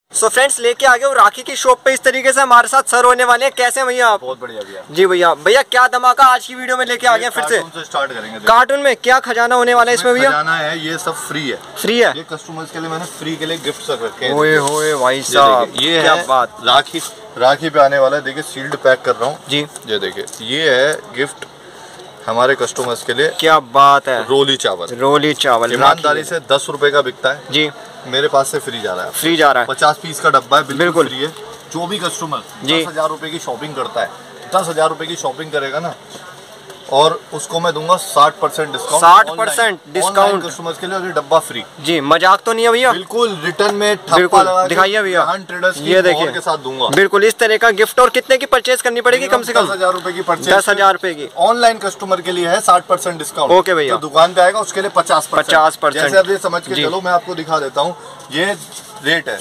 So friends लेके आ गए हो राखी की शॉप पे। इस तरीके से हमारे साथ सर होने वाले हैं। कैसे हैं भैया आप? बहुत बढ़िया भैया। जी भैया। भैया क्या धमाका आज की वीडियो में लेके आ गए फिर से स्टार्ट करेंगे। कार्टून में क्या खजाना होने वाला है इसमें भैया? खजाना है, ये सब फ्री है। फ्री है? ये कस्टमर्स के लिए मैंने फ्री के लिए गिफ्ट सब रखे हैं। ओए होए भाई साहब, ये क्या है बात। राखी पे आने वाला है। देखिए सील्ड पैक कर रहा हूँ जी। ये देखिए, ये है गिफ्ट हमारे कस्टमर्स के लिए। क्या बात है। रोली चावल। रोली चावल ईमानदारी से 10 रुपए का बिकता है जी। मेरे पास से फ्री जा रहा है। फ्री जा रहा है। 50 पीस का डब्बा है, बिल्कुल फ्री है। जो भी कस्टमर 10,000 रुपए की शॉपिंग करता है, 10,000 रुपए की शॉपिंग करेगा ना, और उसको मैं दूंगा 60% डिस्काउंट। 60% डिस्काउंट कस्टमर्स के लिए, और ये डब्बा फ्री। जी मजाक तो नहीं है भैया? बिल्कुल रिटर्न में बिल्कुल दिखाइए भैया। ये देखिए के साथ दूंगा बिल्कुल इस तरह का गिफ्ट। और कितने की परचेज करनी पड़ेगी? कम से कम 10,000 रुपए की परचेज। 10,000 रुपए की। ऑनलाइन कस्टमर के लिए है 60% डिस्काउंट। ओके भैया। तो दुकान पे आएगा उसके लिए 50%। जैसे आप ये समझ के चलो, मैं आपको दिखा देता हूँ। ये रेट है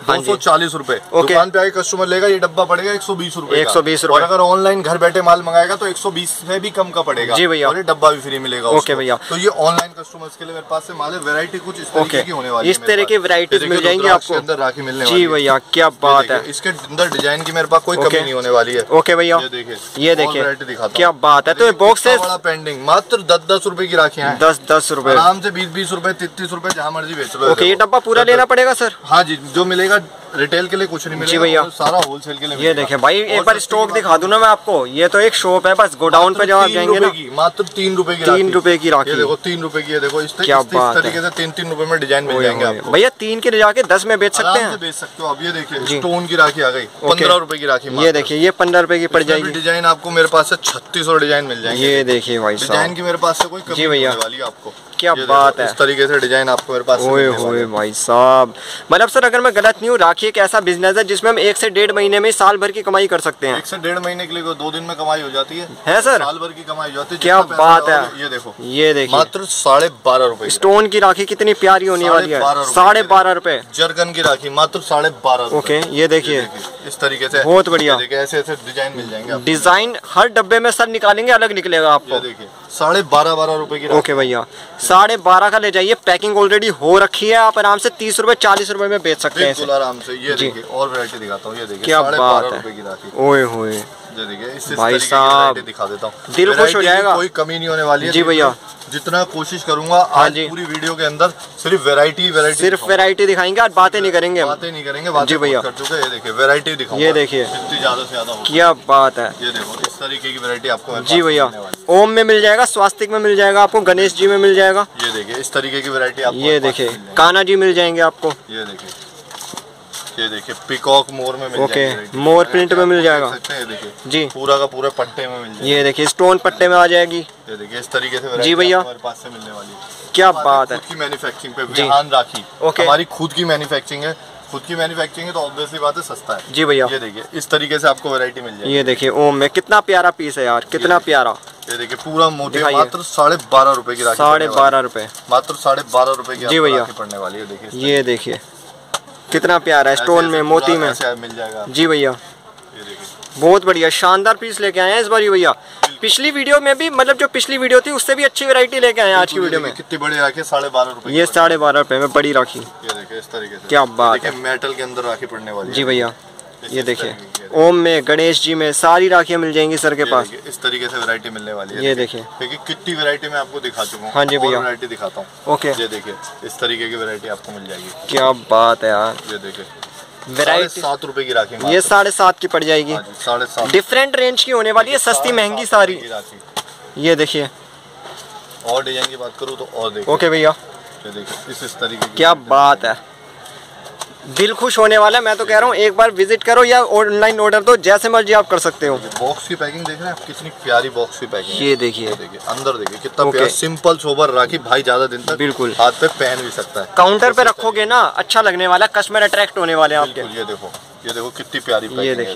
240 रुपए। दुकान पे आए कस्टमर लेगा, ये डब्बा पड़ेगा 120 रुपए। 120 रुपए। और अगर ऑनलाइन घर बैठे माल मंगाएगा तो 120 से भी कम का पड़ेगा। जी भैया। और ये डब्बा भी फ्री मिलेगा। ओके भैया। तो ये ऑनलाइन कस्टमर्स के लिए मेरे पास से माल है। वैरायटी कुछ इस तरीके की होने वाली है। इस तरह की वैरायटीज मिल जाएंगी आपको अंदर राखी मिलने वाली है। जी भैया क्या बात है। इसके अंदर डिजाइन की मेरे पास कोई कमी नहीं होने वाली है। ओके भैया ये देखिए क्या बात है। तो बॉक्स वाला पेंडिंग मात्र 10-10 रुपए की राखियां हैं। 10-10 रुपए आराम से 20-20 रुपए 33 रुपए जहाँ मर्जी बेच लो। ओके ये डब्बा पूरा लेना पड़ेगा सर? हाँ जी, जो मिलेगा रिटेल के लिए कुछ नहीं मिलेगा जी भैया, सारा होलसेल के लिए। ये देखें भाई, एक बार स्टॉक दिखा दूं ना मैं आपको। ये तो एक शॉप है, बस गोडाउन पे जब आप जाएंगे ना, मात्र 3 रुपए की 3 रुपए की राखी। ये देखो 3 रुपए की है। देखो इस तरीके से 3-3 रुपए में डिजाइन मिल जाएंगे आपको। भैया 3 के ले जाके 10 में बेच सकते हैं? बेच सकते हो आप। ये देखिए स्टोन की राखी आ गई 15 रुपए की राखी। ये देखिए ये 15 रुपए की पड़ जाएगी। डिजाइन आपको मेरे पास से 3600 डिजाइन मिल जाएंगे। ये देखिए भाई साहब, डिजाइन की मेरे पास से कोई कमी नहीं होने वाली है आपको। क्या बात है। इस तरीके से डिजाइन आपको मेरे पास से ओए होए भाई साहब। मतलब सर अगर मैं गलत नहीं हूँ, राखी एक ऐसा बिजनेस है जिसमें हम 1 से 1.5 महीने में साल भर की कमाई कर सकते हैं। 1 से 1.5 महीने के लिए 2 दिन में कमाई हो जाती है सर? साल भर की कमाई हो जाती है। क्या बात है। ये देखो, ये देखिए मात्र 12.5 रुपए। स्टोन की राखी कितनी प्यारी होने वाली है। 12.5 रुपए। जरकन की राखी मात्र 12.5। ओके ये देखिए इस तरीके से बहुत बढ़िया। ऐसे ऐसे डिजाइन मिल जाएंगे। डिजाइन हर डब्बे में सर निकालेंगे अलग निकलेगा आपको। देखिए 12.5 रुपए की। ओके भैया 12.5 का ले जाइए। पैकिंग ऑलरेडी हो रखी है, आप आराम से 30 रुपए 40 रुपए में बेच सकते हैं आराम से। ये देखिए और वैरायटी दिखाता हूँ। ये देखिए क्या बात है। की राखी। ओए होए ये देखिए भाई साहब, दिखा देता हूँ, दिल खुश हो जाएगा। कोई कमी नहीं होने वाली है जी भैया। जितना कोशिश करूंगा आज पूरी वीडियो के अंदर सिर्फ वैरायटी दिखाएंगे और बातें नहीं करेंगे। जी भैया कर चुके। ये देखिए वैरायटी दिखाऊंगा। ये देखिए जितनी ज्यादा से ज्यादा क्या बात है। ये देखो इस तरीके की वैरायटी आपको जी भैया। ओम में मिल जाएगा, स्वास्तिक में मिल जाएगा आपको, गणेश जी में मिल जाएगा। ये देखिए इस तरीके की वैरायटी आपको। ये देखिए कान्हा जी मिल जाएंगे आपको। ये देखिए पिकॉक मोर में मिल जाएगा। मोर प्रिंट में मिल जाएगा। ये देखिए जी पूरा का पूरा पट्टे में मिल जाएगा। ये देखिए स्टोन पट्टे में आ जाएगी। ये देखिए इस तरीके से जी भैया हमारे पास से मिलने वाली है। क्या बात है। खुद की मैन्युफैक्चरिंग पे विहान राखी हमारी खुद की मैन्युफैक्चरिंग है। खुद की मैन्युफैक्चरिंग है तो ऑब्वियसली बात है सस्ता है। जी भैया। ये देखिए इस तरीके से आपको वैरायटी मिल जाएगी। ये देखिए ओम में कितना प्यारा पीस है यार, कितना प्यारा। ये देखिए पूरा मोटे मात्र 12.5 रुपए की राखी। 12.5 रुपए मात्र 12.5 रुपए की जी भैया पड़ने वाली है। देखिए ये देखिए कितना प्यारा है, स्टोन में मोती में मिल जाएगा। जी भैया ये देखिए बहुत बढ़िया शानदार पीस लेके आए हैं इस बार भैया। पिछली वीडियो में भी, मतलब जो पिछली वीडियो थी उससे भी अच्छी वैरायटी लेके आए हैं आज की वीडियो में। कितनी बड़ी राखी है 12.5 रुपए। ये 12.5 रुपए में बड़ी राखी। ये देखिए इस तरीके से क्या बात है। मेटल के अंदर राखी पड़ने वाली है। जी भैया ये देखिए ओम में, गणेश जी में सारी राखियाँ मिल जाएंगी सर के पास। इस तरीके से वैरायटी मिलने वाली है। ये देखिए क्योंकि कितनी वैरायटी मैं आपको दिखा चुका हूँ। हाँ जी भैया वैरायटी दिखाता हूँ। ओके ये देखिए इस तरीके की वैरायटी आपको मिल जाएगी। क्या बात है यार। ये देखिए वैरायटी 7 रुपए की राखी। ये 7.5 की पड़ जाएगी। 7.5 डिफरेंट रेंज की होने वाली है, सस्ती महंगी सारी। ये देखिए और डिजाइन की बात करूँ तो और देखिए। ओके भैया ये देखिए इस तरीके की। क्या बात है, दिल खुश होने वाला है। मैं तो कह रहा हूँ एक बार विजिट करो या ऑनलाइन ऑर्डर दो, जैसे मर्जी आप कर सकते हो। बॉक्स की पैकिंग देख रहे हैं आप, कितनी प्यारी बॉक्स की पैकिंग। ये देखिए अंदर देखिए कितना प्यारा सिंपल सोबर राखी। भाई ज्यादा दिन तक बिल्कुल हाथ पे पहन भी सकता है। काउंटर पे रखोगे ना अच्छा लगने वाला, कस्टमर अट्रैक्ट होने वाले आपके। ये देखो कितनी प्यारी। ये देखिए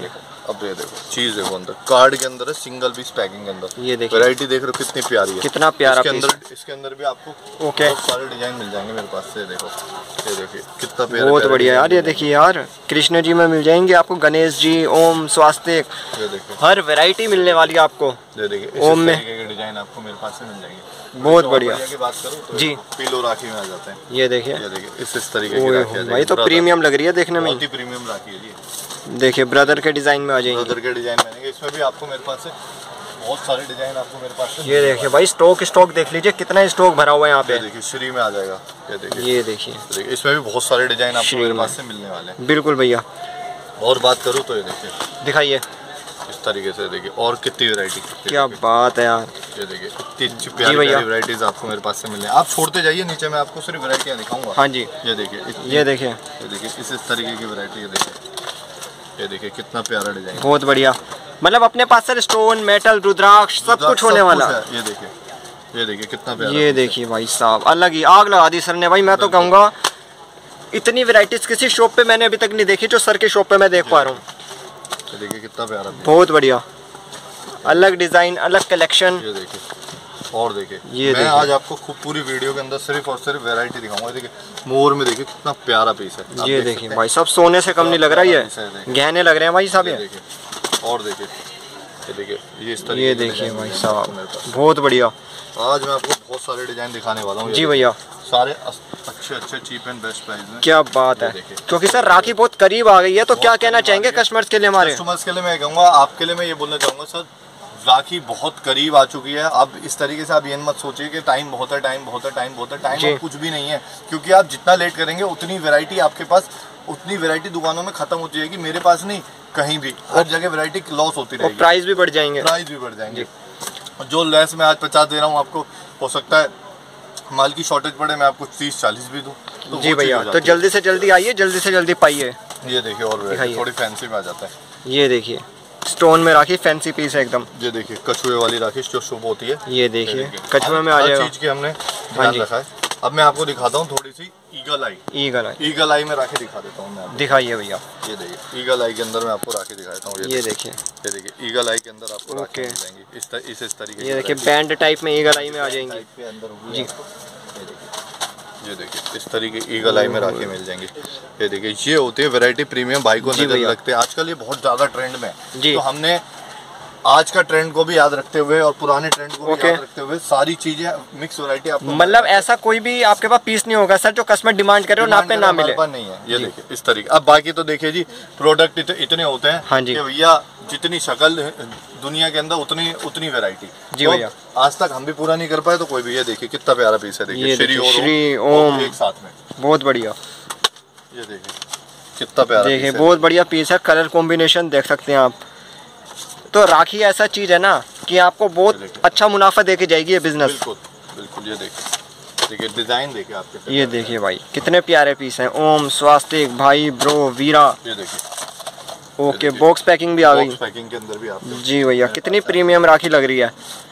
अब ये देखो चीज देखो अंदर कार्ड के अंदर है, सिंगल पीस पैकिंग के अंदर। ये देखिए वैरायटी देख रहे हो कितनी प्यारी है, कितना प्यारा पीस। इसके अंदर भी आपको ओके बहुत सारे डिजाइन मिल जाएंगे मेरे पास से। देखो ये देखिए कितना प्यारा, बहुत बढ़िया यार। ये देखिए यार कृष्ण जी में मिल जाएंगे आपको, गणेश जी, ओम, स्वास्तिक, ये देखिए हर वैरायटी मिलने वाली है आपको। ये देखिए ओम में डिजाइन आपको मेरे पास से मिल जाएंगे। बहुत बढ़िया की बात करूं तो जी, पीलो राखी में आ जाते हैं। ये देखिए इस तरीके की राखी भाई तो प्रीमियम लग रही है देखने में, बहुत ही प्रीमियम राखी है जी। देखिए ब्रदर के डिजाइन में आ जाएंगे, ब्रदर के डिजाइन बनेंगे। इसमें भी आपको मेरे पास से बहुत सारे डिजाइन आपको मेरे पास से। ये देखिए भाई स्टॉक देख लीजिए कितना स्टॉक भरा हुआ है यहाँ पे। देखिए श्री में आ जाएगा, ये देखिए इसमें भी बहुत सारे डिजाइन आपको मेरे पास से मिलने वाले हैं। बिल्कुल भैया। और बात करूँ तो ये देखिए, दिखाइए इस तरीके से देखिए और कितनी वैरायटी, क्या बात है यार। ये देखिए इतनी प्यारी वैरायटीज आपको मेरे पास से मिलने। आप छोड़ते जाइए नीचे, मैं आपको सिर्फ वैरायटियाँ दिखाऊंगा। हाँ जी ये देखिए, ये देखिए इस तरीके की वैरायटी। ये देखिए कितना प्यारा डिजाइन, बहुत बढ़िया। मतलब अपने पास सर स्टोन, मेटल, रुद्राक्ष सब कुछ होने वाला। ये देखिए कितना प्यारा। ये देखिए भाई साहब अलग ही आग लगा दी सर ने भाई। मैं तो कहूँगा इतनी वैरायटीज किसी शॉप पे मैंने अभी तक नहीं देखी जो सर के शॉप पे मैं देख पा रहा हूँ। देखिए कितना प्यारा, बहुत बढ़िया, अलग डिजाइन, अलग कलेक्शन। ये देखिए और देखिए मैं आज आपको खूब पूरी वीडियो के अंदर सिर्फ और सिर्फ वैरायटी दिखाऊंगा। देखिए मोर में देखिए कितना प्यारा पीस है। ये देखिए भाई सब सोने से कम नहीं लग रहा है, ये गहने लग रहे हैं भाई साहब। ये और देखिए ये देखिए भाई साहब बहुत बढ़िया। आज मैं आपको बहुत सारे डिजाइन दिखाने वाला हूँ जी भैया, सारे अच्छे चीप एंड बेस्ट प्राइस में। क्या बात है। क्योंकि सर राखी बहुत करीब आ गई है, तो क्या कहना चाहेंगे कस्टमर्स के लिए? हमारे कस्टमर्स के लिए मैं कहूँगा, आपके लिए मैं ये बोलना चाहूँगा सर, राखी बहुत करीब आ चुकी है। अब इस तरीके से आप ये मत सोचिए कि टाइम बहुत है, टाइम कुछ भी नहीं है। क्योंकि आप जितना लेट करेंगे उतनी वैरायटी आपके पास, उतनी वैरायटी दुकानों में खत्म होती जाएगी। मेरे पास नहीं, कहीं भी हर जगह वैरायटी लॉस होती रहेगी, प्राइस भी बढ़ जाएंगे। जो लेस मैं आज 50 दे रहा हूँ आपको, हो सकता है माल की शॉर्टेज पड़े, मैं आपको 30-40 भी दूँ। तो जी भैया, तो जल्दी से जल्दी आइए, जल्दी से जल्दी पाइए। ये देखिए और थोड़ी फैंसी में आ जाता है। ये देखिए स्टोन में राखी, फैंसी पीस है एकदम। ये देखिए कछुए वाली राखी जो शुभ होती है। ये देखिए कछुए में आ जाएगा, चीज की हमने ध्यान रखा है। अब मैं आपको दिखाता हूँ थोड़ी सी ईगल आई में राखी दिखा देता हूँ मैं। दिखाइए भैया। ये देखिए ईगल आई के अंदर मैं आपको राखी दिखाता हूँ। ये देखिए ईगल आई के अंदर आपको राखी मिल जाएंगी इस तरीके। ये देखिए बैंड टाइप में ईगल आई में आ जाएंगी जी। ये देखिए इस तरीके ईगल आई में राखी मिल जाएंगी। ये देखिए ये होती है वैरायटी प्रीमियम, भाई को नजर लगते हैं। आजकल ये बहुत ज्यादा ट्रेंड में है, तो हमने आज का ट्रेंड को भी याद रखते हुए और पुराने ट्रेंड को भी याद रखते हुए सारी चीजें मिक्स वैरायटी आपको। मतलब ऐसा कोई भी आपके पास पीस नहीं होगा सर जो कस्टमर डिमांड करे और ना पे ना मिले, नहीं है। ये देखिए इस तरीके। अब बाकी तो देखिए जी, प्रोडक्ट इतने होते हैं। हाँ जी भैया, जितनी शक्ल दुनिया के अंदर उतनी वैरायटी। जी भैया, आज तक हम भी पूरा नहीं कर पाए, तो कोई भी। ये देखिए कितना प्यारा पीस है। देखिए श्री ओम एक साथ में, बहुत बढ़िया। ये देखिए कितना प्यारा, देखिए बहुत बढ़िया पीस है। कलर कॉम्बिनेशन देख सकते हैं आप। तो राखी ऐसा चीज है ना कि आपको बहुत अच्छा मुनाफा देके जाएगी ये बिजनेस। बिल्कुल। ये देखिए डिजाइन देखिए आपके। ये देखिए भाई कितने प्यारे पीस हैं। ओम, स्वास्तिक, भाई, ब्रो, वीरा। ये देखिए ओके, बॉक्स पैकिंग भी आ गई। बॉक्स पैकिंग के अंदर भी आप जी भैया, कितनी प्रीमियम राखी लग रही है।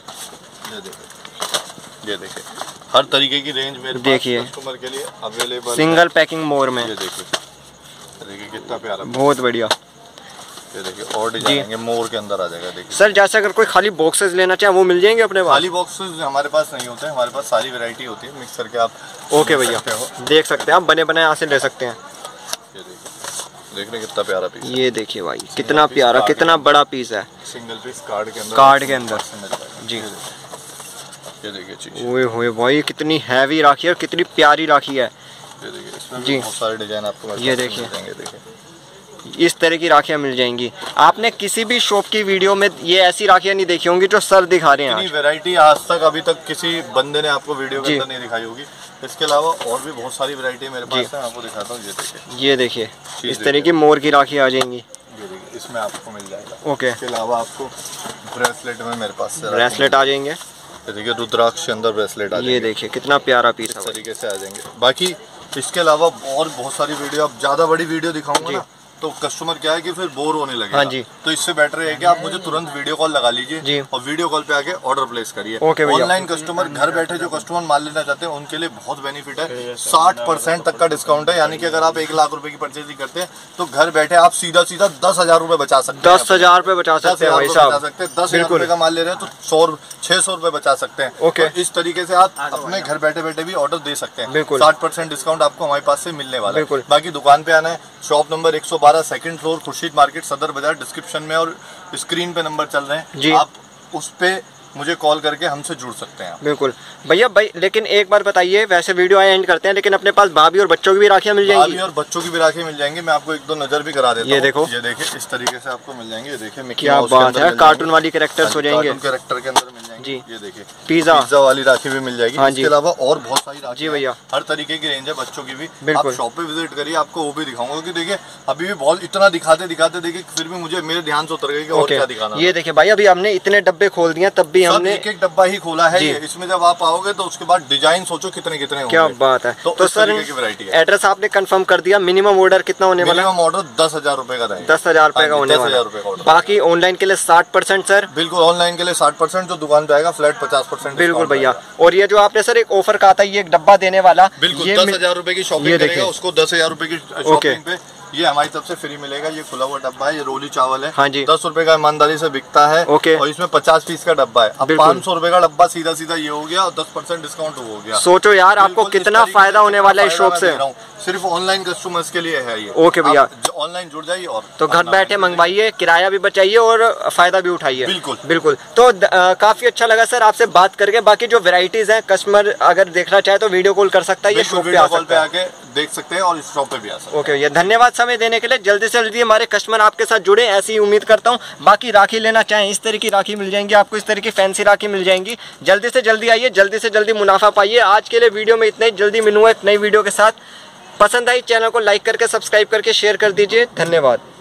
ये देखिए हर तरीके की रेंज मेरे देखिए कस्टमर के लिए अवेलेबल, सिंगल पैकिंग मोर में। ये देखिए कितना प्यारा, बहुत बढ़िया। ये देखिए और डिजाइन मोर के अंदर आ जाएगा। देखिए सर, जैसे अगर कोई खाली बॉक्सेस लेना चाहे वो मिल जाएंगे अपने पास? खाली बॉक्सेस हमारे पास नहीं होते हैं, हमारे पास सारी वैरायटी होती है मिक्स करके। आप ओके भैया देख सकते हैं, आप बने बनाए यहाँ से ले सकते हैं। ये देखिए कितना प्यारा पीस। ये देखिए भाई कितना प्यारा, कितना बड़ा पीस है। सिंगल पीस कार्ड के अंदर जी। ये देखिए चीज, ओए होए भाई कितनी हैवी राखी है और कितनी प्यारी राखी है। ये देखिए इसमें जी बहुत सारे डिजाइन आपको ये देखिए इस तरह की राखियाँ मिल जाएंगी। आपने किसी भी शॉप की वीडियो में ये ऐसी राखियाँ नहीं देखी होंगी जो सर दिखा रहे हैं। वैरायटी आज तक अभी तक किसी बंदे ने आपको वीडियो के अंदर नहीं दिखाई होगी। इसके अलावा और भी बहुत सारी वैरायटी मेरे पास है, आपको दिखाता हूँ। ये देखिए इस तरह की मोर की राखी आ जाएंगी। ये देखिए इसमें आपको मिल जाएगा। ओके, इसके अलावा आपको ब्रेसलेट में मेरे पास ब्रेसलेट आ जाएंगे। देखिए रुद्राक्ष के अंदर ब्रेसलेट आ जाएंगे। ये देखिए कितना प्यारा पीस तरीके से आ जाएंगे। बाकी इसके अलावा और बहुत सारी वीडियो, अब ज्यादा बड़ी वीडियो दिखाऊंगा ना तो कस्टमर क्या है कि फिर बोर होने लगेगा। हाँ जी। तो इससे बेटर है कि आप मुझे तुरंत वीडियो कॉल लगा लीजिए और वीडियो कॉल पे आके ऑर्डर प्लेस करिए। ऑनलाइन कस्टमर घर बैठे जो कस्टमर माल लेना चाहते हैं उनके लिए बहुत बेनिफिट है, 60% तक का डिस्काउंट है। यानी कि अगर आप 1 लाख रुपए की परचेजिंग करते हैं तो घर बैठे आप सीधा 10,000 रुपए बचा सकते हैं। 10,000 रुपए बचा सकते हैं भाई साहब। 10,000 रुपए का माल ले रहे हैं तो 600 रुपए बचा सकते हैं। तो इस तरीके से आप अपने घर बैठे बैठे भी ऑर्डर दे सकते हैं। 60% डिस्काउंट आपको हमारे पास से मिलने वाला है। बाकी दुकान पे आना है, shop number 112 second floor Khurshid market Sadar Bazaar. Description में और स्क्रीन पे नंबर चल रहे हैं, आप उस पे मुझे कॉल करके हमसे जुड़ सकते हैं। बिल्कुल भैया भाई, लेकिन एक बार बताइए, वैसे वीडियो एंड करते हैं लेकिन अपने पास भाभी और बच्चों की भी राखियां मिल जाएंगी? भाभी और बच्चों की भी राखी मिल जाएंगी। मैं आपको 1-2 नजर भी करा देता हूं। ये देखो, ये देखिए इस तरीके से आपको मिल जाएंगे। ये देखिए क्या बात है, कार्टून वाली कैरेक्टर्स हो जाएंगे। कैरेक्टर के अंदर मिल जाएंगे जी। ये देखिए पिज्जा वाली राखी भी मिल जाएगी। इसके अलावा और बहुत सारी राखी जी भैया, हर तरीके की रेंज है बच्चों की भी। आप शॉप पे विजिट करिए, आपको वो भी दिखाऊंगा। क्योंकि देखिए अभी भी बहुत इतना दिखाते देखिए फिर भी मुझे मेरे ध्यान से उतर गई कि और क्या दिखाना। ये देखिए भाई, अभी हमने इतने डब्बे खोल दिए, तब भी हमने एक डब्बा ही खोला है। इसमें जब आप आओगे तो उसके बाद डिजाइन सोचो कितने कितने होंगे। क्या बात है। तो सर एड्रेस आपने कंफर्म कर दिया। मिनिमम ऑर्डर कितना होने वाला? मिनिमम ऑर्डर 10,000 रुपए का रहेगा। 10,000 रुपए का होने वाला। बाकी ऑनलाइन के लिए 60% सर? बिल्कुल, ऑनलाइन के लिए 60%, जो दुकान पे आएगा फ्लैट 50%। बिल्कुल भैया। और ये जो आपने सर एक ऑफर कहा था, ये एक डब्बा देने वाला, बिल्कुल 10,000 रुपए की शॉपिंग करेगा उसको 10,000 रुपए की शॉपिंग पे ये हमारी तरफ से फ्री मिलेगा। ये खुला हुआ डब्बा है, ये रोली चावल है। हाँ जी। 10 रुपए का ईमानदारी से बिकता है। और इसमें 50 पीस का डब्बा है। अब 500 रुपए का डब्बा सीधा सीधा ये हो गया और 10% डिस्काउंट हो गया। सोचो यार आपको कितना फायदा होने वाला है इस शॉप से। सिर्फ ऑनलाइन कस्टमर्स के लिए है ये। ओके भैया, ऑनलाइन जुड़ जाइए और तो घर बैठे मंगवाइए, किराया भी बचाइए और फायदा भी उठाइए। बिल्कुल बिल्कुल। तो काफी अच्छा लगा सर आपसे बात करके। बाकी जो वेराइटीज हैं, कस्टमर अगर देखना चाहे तो वीडियो कॉल कर सकता है, ये शॉप पे आ सकता है, आके देख सकते हैं और इस शॉप पे भी आ सकते हैं। ओके भैया, धन्यवाद समय देने के लिए। जल्दी से जल्दी हमारे कस्टमर आपके साथ जुड़े, ऐसी ही उम्मीद करता हूँ। बाकी राखी लेना चाहें, इस तरह की राखी मिल जाएंगी आपको, इस तरह की फैंसी राखी मिल जाएंगी। जल्दी से जल्दी आइए, जल्दी से जल्दी मुनाफा पाइए। आज के लिए वीडियो में इतना ही, जल्दी मिलूंगा एक नई वीडियो के साथ। पसंद आई चैनल को लाइक करके, सब्सक्राइब करके शेयर कर दीजिए। धन्यवाद।